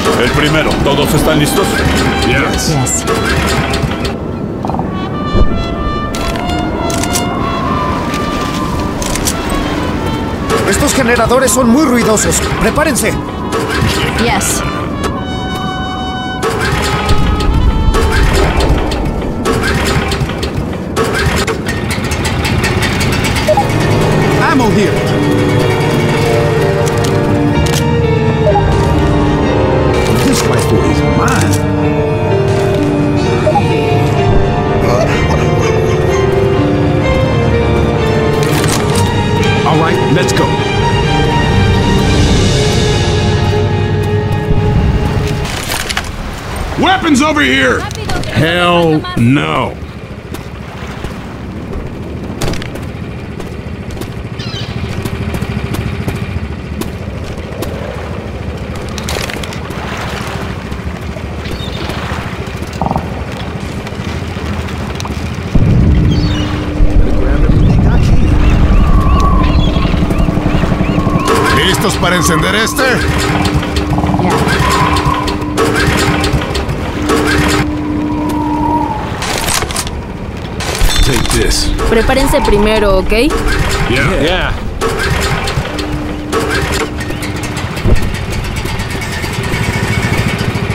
El primero. ¿Todos están listos? Yes. Yes. Estos generadores son muy ruidosos. ¡Prepárense! Yes. Ammo here. This rifle is mine. All right, let's go. Weapons over here! Hell no. ¿Listos para encender este? Yeah. Take this. Prepárense primero, ¿ok? Yeah.